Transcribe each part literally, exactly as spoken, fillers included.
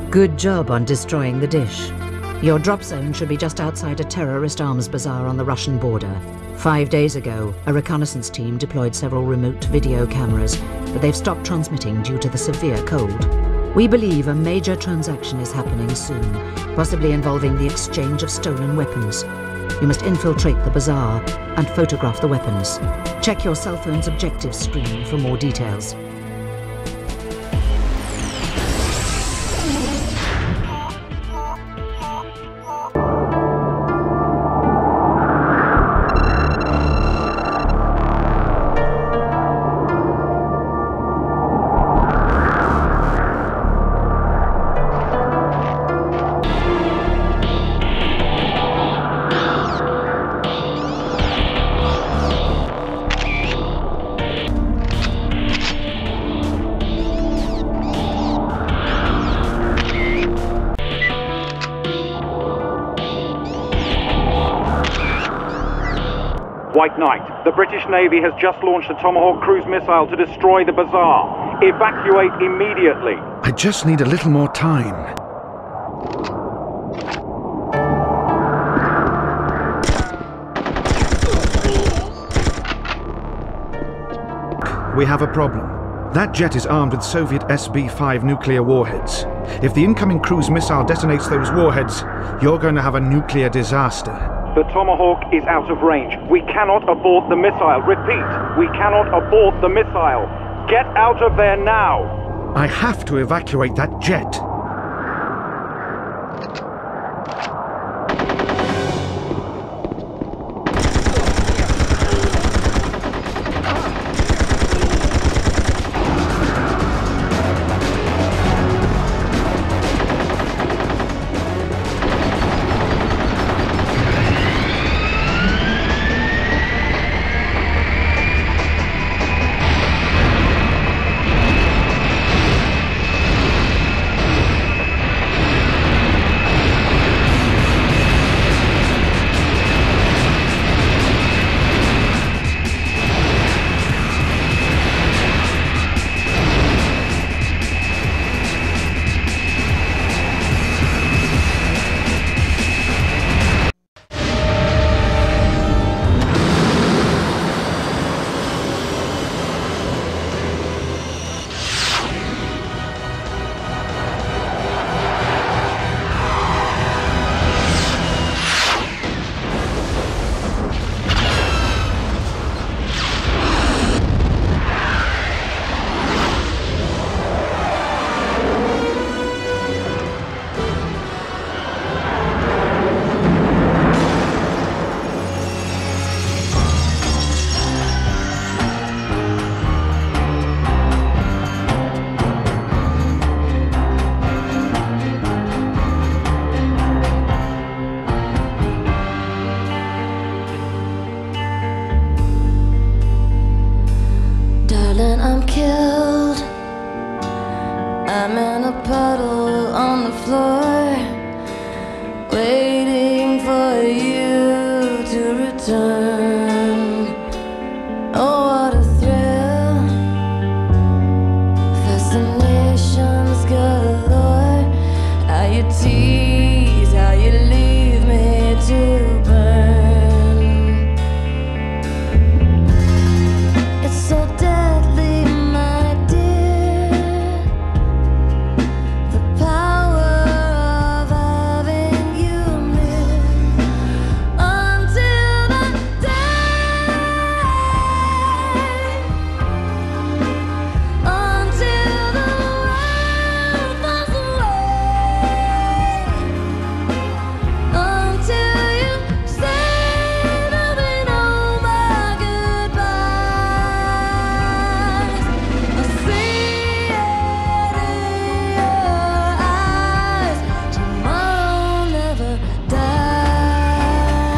Good job on destroying the dish. Your drop zone should be just outside a terrorist arms bazaar on the Russian border. Five days ago, a reconnaissance team deployed several remote video cameras, but they've stopped transmitting due to the severe cold. We believe a major transaction is happening soon, possibly involving the exchange of stolen weapons. You must infiltrate the bazaar and photograph the weapons. Check your cell phone's objective screen for more details. White Knight, the British Navy has just launched a Tomahawk cruise missile to destroy the bazaar. Evacuate immediately. I just need a little more time. We have a problem. That jet is armed with Soviet S B five nuclear warheads. If the incoming cruise missile detonates those warheads, you're going to have a nuclear disaster. The Tomahawk is out of range. We cannot abort the missile. Repeat, we cannot abort the missile. Get out of there now. I have to evacuate that jet. I'm killed. I'm in a puddle on the floor, waiting for you to return. Oh, what a thrill. Fascinations galore. How you tease, how you leave me to burn. It's so deadly, my dear. The power of having you near until the day, until the world falls away, until you say there'll be no more goodbyes. I see it in your eyes. Tomorrow never dies.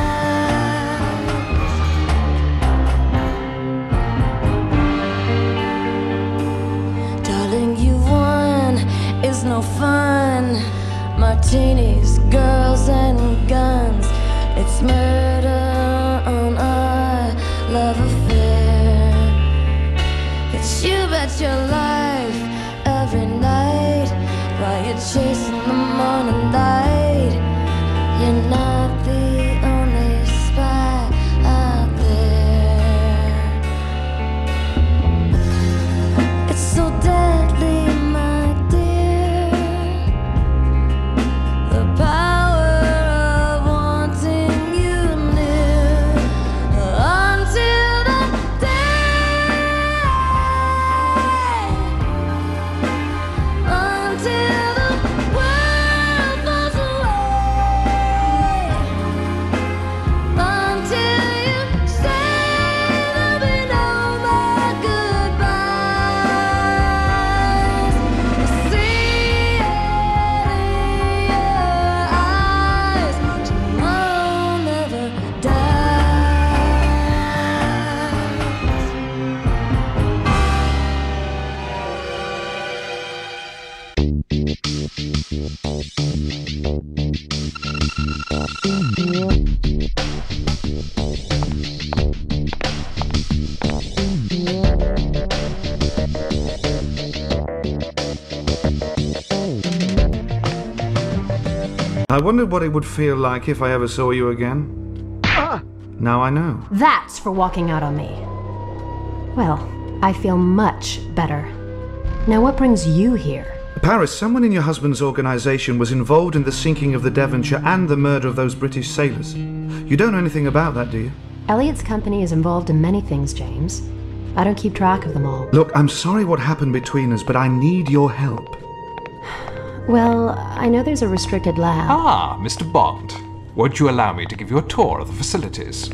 Darling, you won. It's no fun. Martinis, girls, and guns. It's murder on our love affair. It's you bet your life every night while you chasing the morning light. You're not the only spy out there. It's so deadly, my dear, the power of wanting you near, until the day, until the world falls away, until you say there'll be no more goodbyes. I see it in your eyes. Tomorrow never dies. I wondered what it would feel like if I ever saw you again. Now I know. That's for walking out on me. Well, I feel much better. Now what brings you here? Paris, someone in your husband's organization was involved in the sinking of the Devonshire and the murder of those British sailors. You don't know anything about that, do you? Elliot's company is involved in many things, James. I don't keep track of them all. Look, I'm sorry what happened between us, but I need your help. Well, I know there's a restricted lab. Ah, Mister Bond. Won't you allow me to give you a tour of the facilities?